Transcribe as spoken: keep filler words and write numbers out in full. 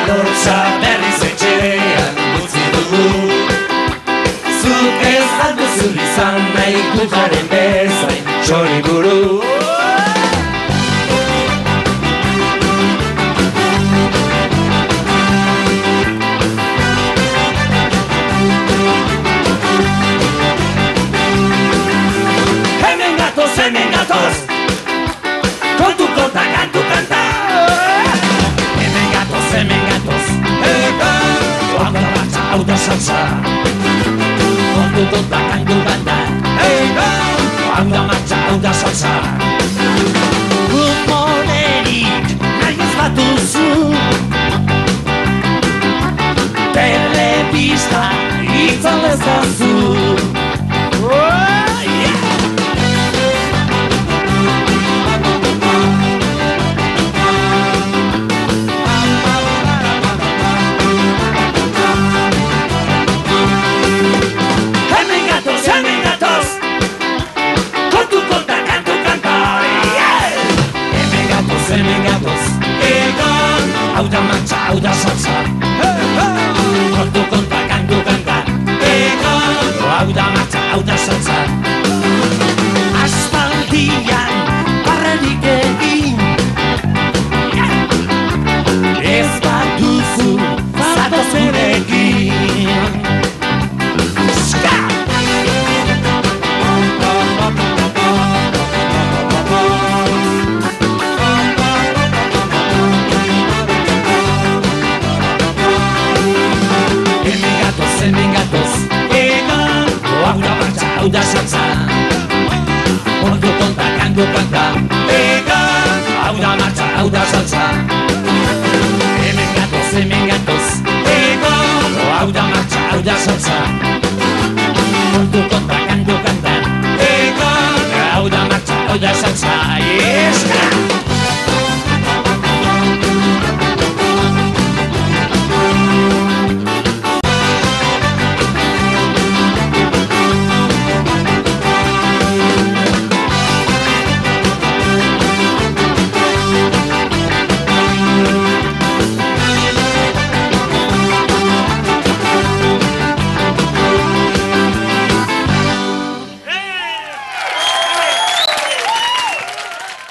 lotxa berriz etxean utzi dugu. Zuk ez alduzu izan nahi gujaren bezain txori buru. Hemen gatoz, hemen gatoz, kontu konta, kantu kanta. Hemen gatoz, hemen gatoz, eka, hau da martxa, hau da salsa. Kontu konta, kantu kanta, eka, hau da martxa, hau da salsa. Humorerik nahi ez batuzu, telebista itzal ezazu. Hau da martxa, hau da salsa. Kontu konta, kantu kanta. Hau da martxa, hau da salsa. Aspaldian barrenik egin, ez baduzu zatoz gurekin. Ska! Hau da salsa. Kontu konta, kantu kanta. Hau da martxa, hau da salsa. Hemen gatoz, hemen gatoz. Hau da martxa, hau da salsa. Kontu konta, kantu kanta. Hau da martxa, hau da salsa. Yes!